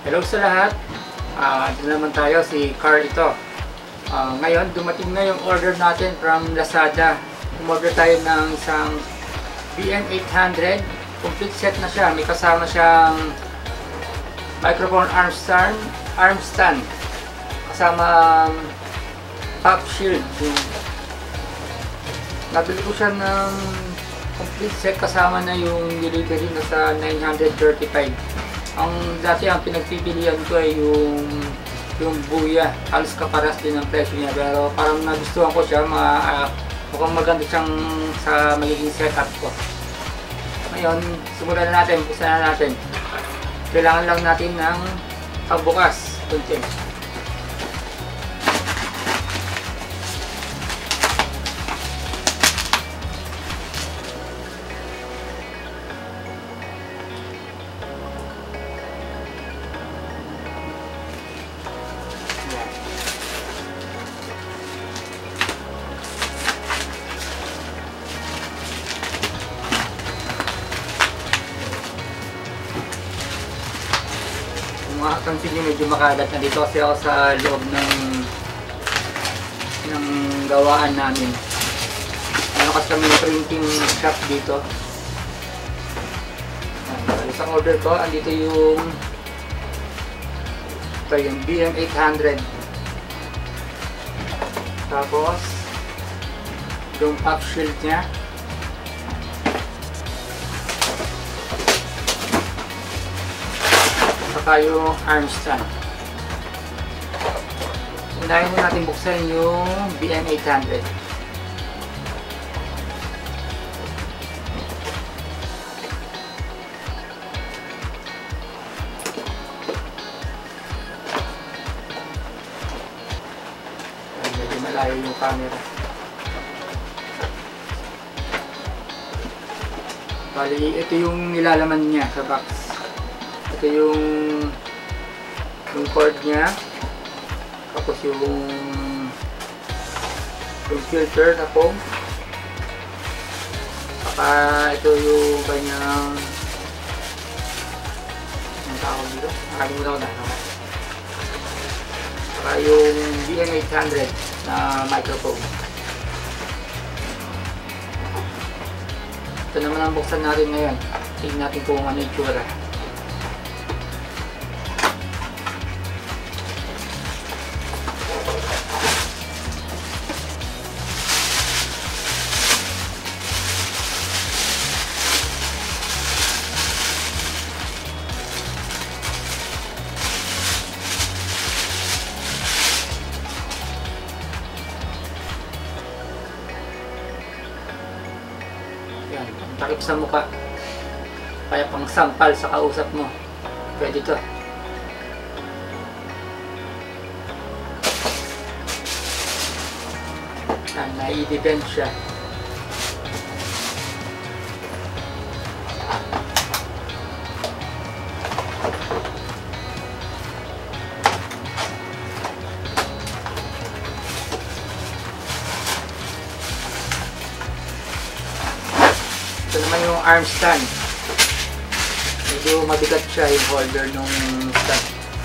Hello sa lahat. Ito naman tayo, si Car ito. Ngayon, dumating na yung order natin from Lazada. Umorder tayo ng isang BM800. Complete set na siya. May kasama siyang microphone arm stand. Kasama pop shield. Nabili ko siya ng complete set kasama na yung delivery na sa 935. Ang dati ang pinagpipilian ko ay yung Buya. Halos kaparas din ang presyo niya, pero parang nagustuhan ko siya. Mukhang maganda siyang sa magiging setup ko. Ngayon, simulan na natin, buksan na natin. Kailangan lang natin ng pagbukas. Kunti. Makakapansin nyo medyo makalat na dito kasi ako sa loob ng gawaan namin. Ano kasi kami printing shop dito. Isang order ko, andito yung BM800. Tapos yung pop shield nya. Saka yung arm stand. Unahin na natin buksan yung BM800. Medyo malayo yung camera. Bali, ito yung nilalaman niya sa box. Ito yung cord niya, tapos yung filter na foam, saka ito yung kanyang ang tawag dito, nakalimutan ko na, saka yung BM800 na microphone. Ito naman ang buksan natin ngayon. Tingnan natin kung ano yung tsura. Yan, takip sa mukha. Kaya pang sampal sa kausap mo. Pwede to. Yan, nai-depend siya. Ito naman yung arm stand. Medyo mabigat siya yung holder nung stand.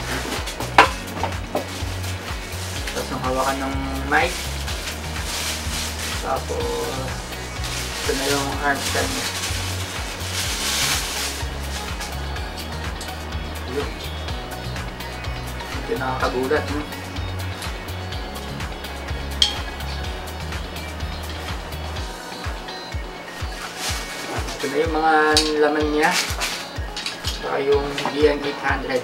Tapos yung hawakan ng mic. Tapos ito na yung arm stand niya. Yun. Medyo nakakagulat, no? Ito na yung mga laman niya. Saka yung BM800.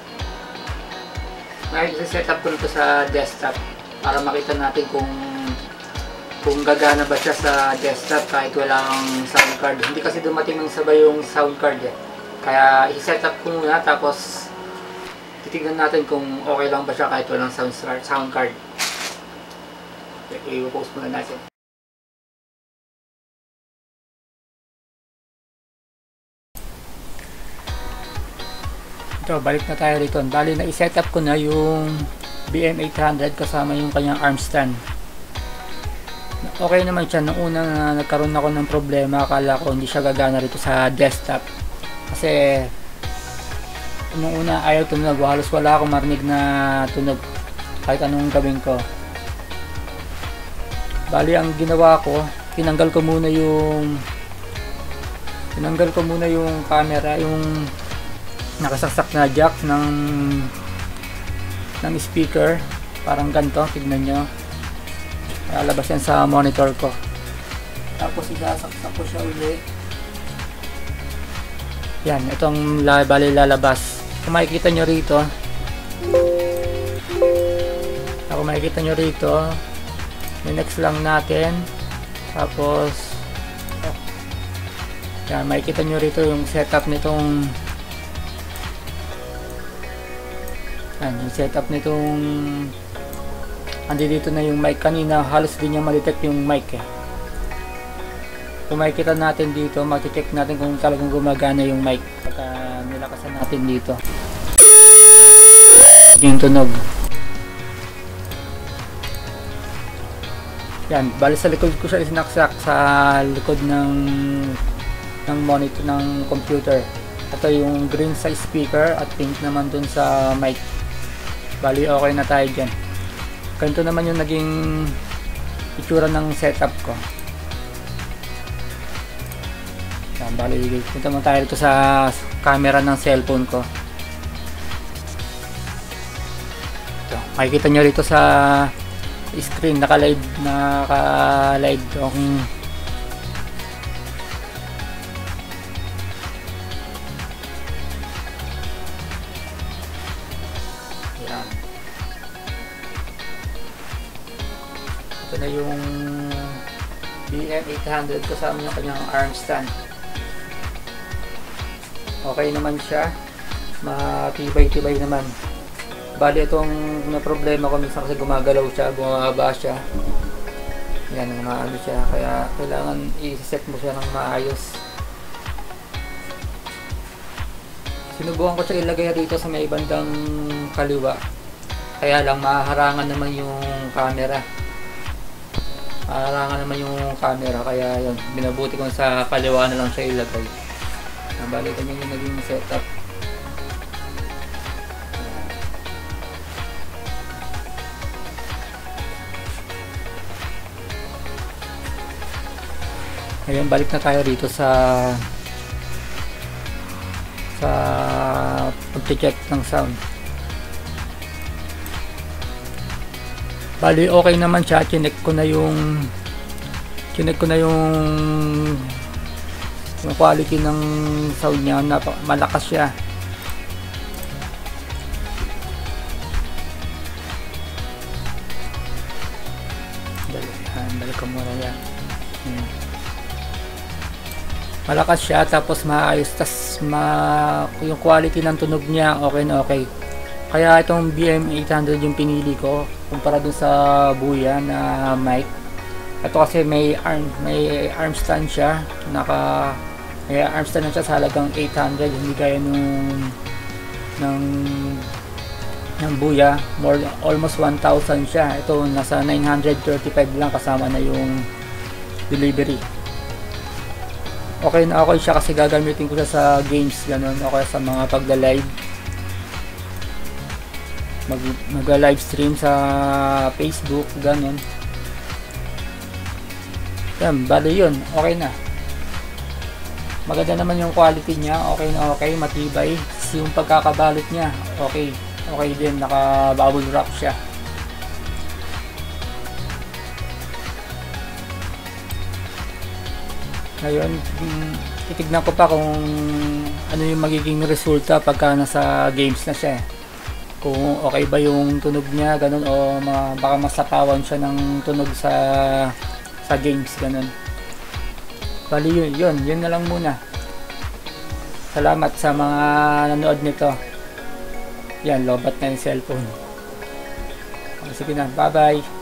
Ngayon, set up ko nito sa desktop para makita natin kung gagana ba siya sa desktop kahit walang sound card. Hindi kasi dumating ng sabay yung sound card eh. Kaya i-set up ko muna tapos titignan natin kung okay lang ba siya kahit walang sound card. I-post muna natin. Ito, balik na tayo rito. Bali na i-set up ko na yung BM800 kasama yung kanyang arm stand. Okay naman siya. Nung una na nagkaroon ako ng problema, akala ko hindi siya gagana rito sa desktop. Kasi nung una ayaw tunog, halos wala akong marinig na tunog kahit anong gawin ko. Bali ang ginawa ko, tinanggal ko muna yung camera, yung nakasaksak na jack ng speaker, parang ganito, tignan nyo, lalabas yan sa monitor ko. Tapos isasaksak ko siya ulit. Yan, itong bali lalabas. Kung makikita nyo rito, next lang natin. Tapos yan, makikita nyo rito yung setup nitong dito na yung mic. Kanina halos din niya ma-detect yung mic eh. Kung makikita natin dito, mati-check natin kung talagang gumagana yung mic pagka nilakasan natin dito. Yung tunog. Yan, bali sa likod ko siya isinaksak, sa likod ng monitor ng computer. Ito yung green sa speaker at pink naman dun sa mic. Bali okay na tayo dyan. Ganito naman yung naging itsura ng setup ko. Yan, bali punta mo tayo dito sa camera ng cellphone ko. Ito, makikita nyo rito sa screen, naka-live yung yan. Ito na yung BM800 kasama yung kanyang arm stand. Okay naman siya, matibay-tibay naman. Bali itong na problema ko minsan kasi gumagalaw siya, bumababa siya. Yan, maano siya, kaya kailangan i-set mo siya ng maayos. Sinubukan ko siya ilagay dito sa may bandang kaliwa, kaya lang mahaharangan naman yung camera. Kaya yun, binabuti ko sa kaliwa na lang siya ilagay. Bali ganyan yung naging setup. Ngayon balik na tayo dito sa pag-check ng sound. Bali okay naman siya, chinek ko na yung quality ng sound niya, malakas siya. Balik ko muna yan. Malakas siya, tapos maayos, tas yung quality ng tunog niya okay na okay. Kaya itong BM800 yung pinili ko kumpara dun sa Boya na mic. Ito kasi may arm stand siya, may arm stand na siya sa halagang 800, hindi gaya ng Boya, almost 1,000 siya. Ito nasa 935 lang kasama na yung delivery. Okay na okay siya kasi gagamitin ko siya sa games, ganun, o kaya sa mga pagla-live, mag-live stream sa Facebook, ganun. Yan, bali yun, okay na. Maganda naman yung quality niya, okay na okay, matibay. Yung pagkakabalot niya, okay din, naka-bubble wrap siya. Ngayon, titignan ko pa kung ano yung magiging resulta pagka nasa games na siya. Kung okay ba yung tunog niya, ganun, o baka masapawan siya ng tunog sa games, ganun. Bali yun na lang muna. Salamat sa mga nanood nito. Yan, lobat na yung cellphone. Sige na, bye bye.